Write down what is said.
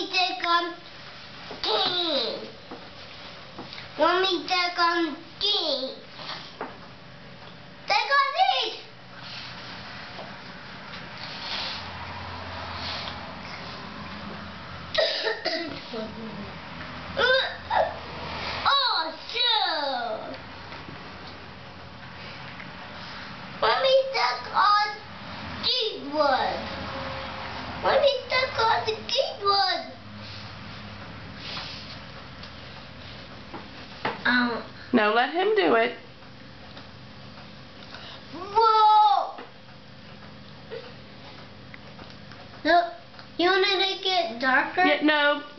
Mommy, take on king. Mommy, take on king. Take on it. Oh, sure. Mommy, take on keyboard. Mommy, take on the keyboard. No, let him do it. Whoa! Look, you want to make it darker? Yeah, no.